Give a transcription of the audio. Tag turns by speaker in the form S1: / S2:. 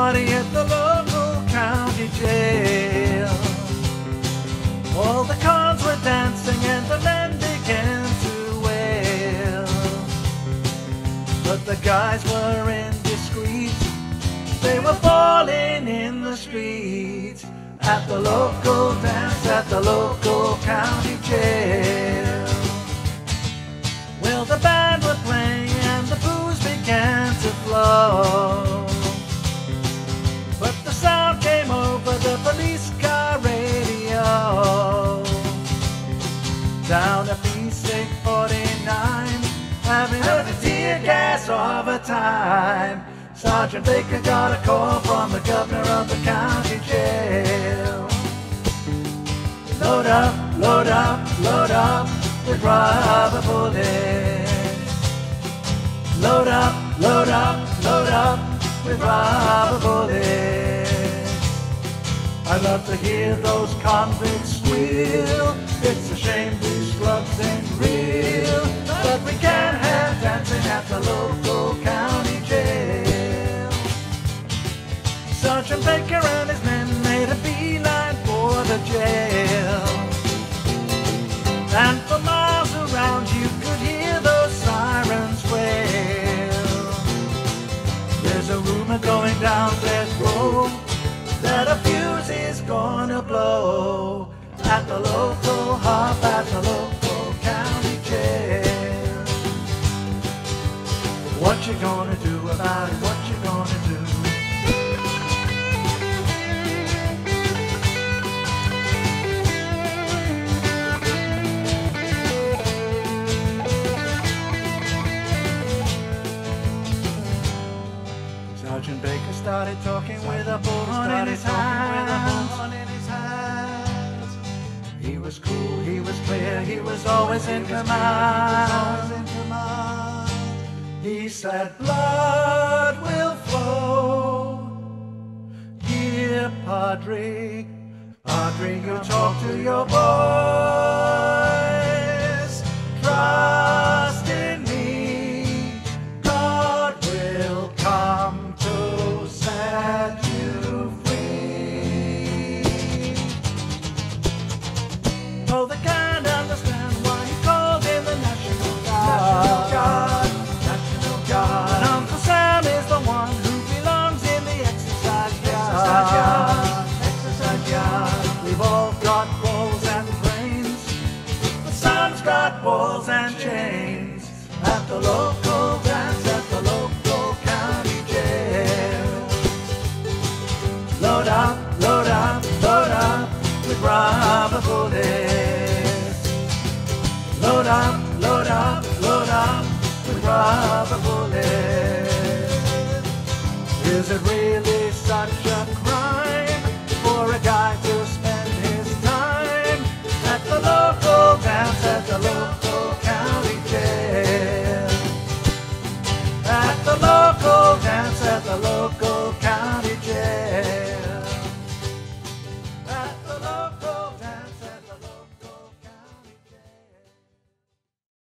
S1: party at the local county jail. All the cons were dancing and the men began to wail. But the guys were indiscreet, they were falling in the streets at the local dance at the local county jail. Well, the band were playing and the booze began to flow, but the sound came over the police car radio. Down at precinct 49, having heard the tear gas overtime, Sergeant Baker got a call from the governor of the county jail. Load up, load up, load up with rubber bullets. Load up, load up, load up with rubber bullets. I love to hear those convicts squeal. It's a shame these drugs ain't real, but we can't have dancing at the local county jail. Sergeant Baker and his men made a beeline for the jail, and for miles around you could hear those sirens wail. There's a rumor going down death row that a fuse is gonna blow at the local hub, at the local county jail. What you gonna do about it? What you gonna do? Sergeant Baker started talking with a bullhorn in his hand. He was cool, he was clear, he was always in command. He said, blood will flow. Here, Padre, Padre, you talk to your boys. Trust in me, God will come to set you free. Oh, they can't understand why he called in the National Guard. National Guard. And Uncle Sam is the one who belongs in the exercise yard. Exercise yard. We've all got balls and brains, but Sam's got balls and chains at the local dance, at the local county jail. Load up, load up, load up with rubber bullets. Load up, load up, load up with rubber bullets. Is it really